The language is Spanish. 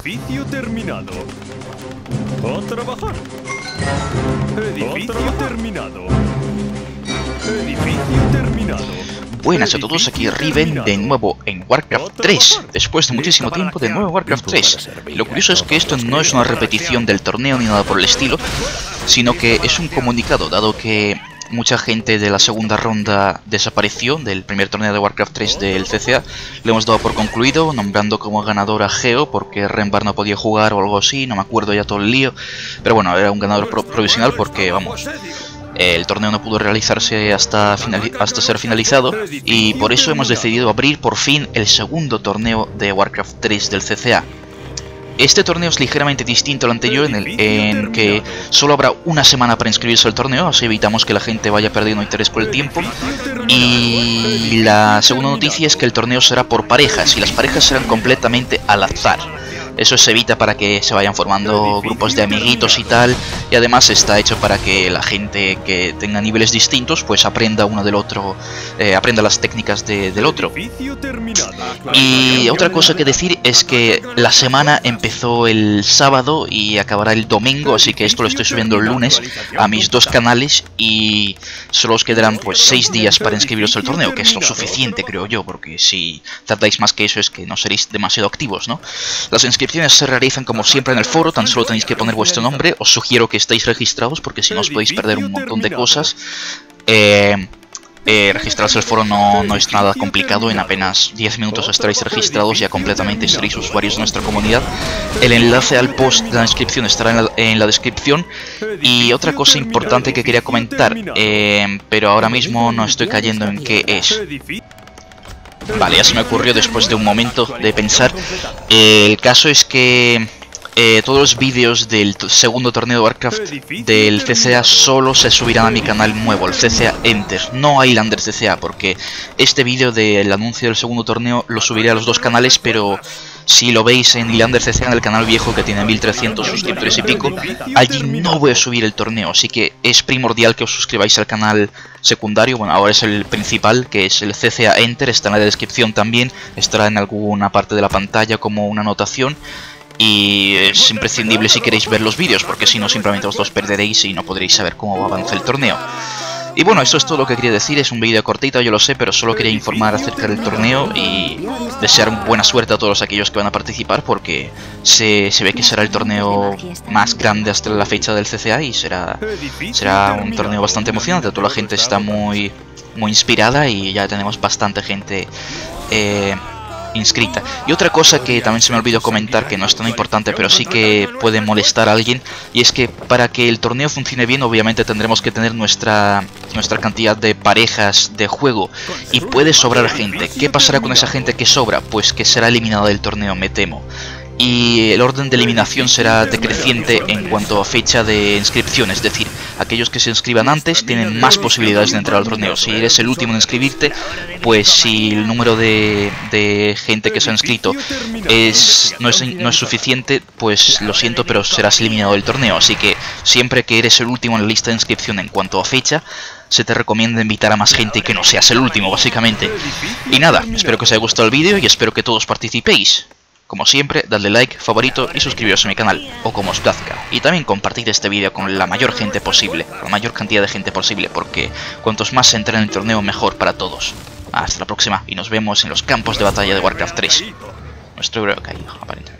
Edificio terminado. A trabajar. Edificio terminado. Edificio terminado. Buenas a todos, aquí Riven de nuevo en Warcraft 3. Después de muchísimo tiempo de nuevo Warcraft 3. Lo curioso es que esto no es una repetición del torneo ni nada por el estilo, sino que es un comunicado, dado que mucha gente de la segunda ronda desapareció del primer torneo de Warcraft 3 del CCA. Lo hemos dado por concluido, nombrando como ganador a Geo, porque Renvar no podía jugar o algo así, no me acuerdo ya todo el lío. Pero bueno, era un ganador provisional porque, vamos, el torneo no pudo realizarse hasta ser finalizado, y por eso hemos decidido abrir por fin el segundo torneo de Warcraft 3 del CCA. Este torneo es ligeramente distinto al anterior en que solo habrá una semana para inscribirse al torneo, así evitamos que la gente vaya perdiendo interés por el tiempo. Y la segunda noticia es que el torneo será por parejas, y las parejas serán completamente al azar. Eso se evita para que se vayan formando grupos de amiguitos y tal, y además está hecho para que la gente que tenga niveles distintos pues aprenda uno del otro, aprenda las técnicas del otro. Y otra cosa que decir es que la semana empezó el sábado y acabará el domingo, así que esto lo estoy subiendo el lunes a mis dos canales, y solo os quedarán pues 6 días para inscribiros al torneo, que es lo suficiente, creo yo, porque si tardáis más que eso es que no seréis demasiado activos, ¿no? Las inscripciones se realizan como siempre en el foro, tan solo tenéis que poner vuestro nombre. Os sugiero que estéis registrados porque si no os podéis perder un montón de cosas. Registrarse al foro no es nada complicado, en apenas 10 minutos estaréis registrados, ya completamente seréis usuarios de nuestra comunidad. El enlace al post de la inscripción estará en la descripción. Y otra cosa importante que quería comentar, pero ahora mismo no estoy cayendo en qué es. Vale, ya se me ocurrió después de un momento de pensar. El caso es que todos los vídeos del segundo torneo de Warcraft del CCA solo se subirán a mi canal nuevo, el CCA Enter, no a Highlander CCA, porque este vídeo del anuncio del segundo torneo lo subiré a los dos canales, pero si lo veis en Highlander CCA, en el canal viejo que tiene 1300 suscriptores y pico, allí no voy a subir el torneo, así que es primordial que os suscribáis al canal secundario. Bueno, ahora es el principal, que es el CCA Enter, está en la descripción también, estará en alguna parte de la pantalla como una anotación. Y es imprescindible si queréis ver los vídeos, porque si no simplemente os los perderéis y no podréis saber cómo avanza el torneo. Y bueno, eso es todo lo que quería decir. Es un vídeo cortito, yo lo sé, pero solo quería informar acerca del torneo y desear buena suerte a todos aquellos que van a participar, porque se ve que será el torneo más grande hasta la fecha del CCA y será un torneo bastante emocionante. Toda la gente está muy inspirada y ya tenemos bastante gente inscrita. Y otra cosa que también se me olvidó comentar, que no es tan importante pero sí que puede molestar a alguien, y es que para que el torneo funcione bien obviamente tendremos que tener nuestra cantidad de parejas de juego, y puede sobrar gente. ¿Qué pasará con esa gente que sobra? Pues que será eliminada del torneo, me temo. Y el orden de eliminación será decreciente en cuanto a fecha de inscripción, es decir, aquellos que se inscriban antes tienen más posibilidades de entrar al torneo. Si eres el último en inscribirte, pues si el número de gente que se ha inscrito no es suficiente, pues lo siento, pero serás eliminado del torneo. Así que siempre que eres el último en la lista de inscripción en cuanto a fecha, se te recomienda invitar a más gente y que no seas el último, básicamente. Y nada, espero que os haya gustado el vídeo y espero que todos participéis. Como siempre, dadle like, favorito y suscribiros a mi canal, o como os plazca. Y también compartid este vídeo con la mayor gente posible, la mayor cantidad de gente posible, porque cuantos más se entren en el torneo, mejor para todos. Hasta la próxima, y nos vemos en los campos de batalla de Warcraft 3. Nuestro héroe ha caído, aparentemente.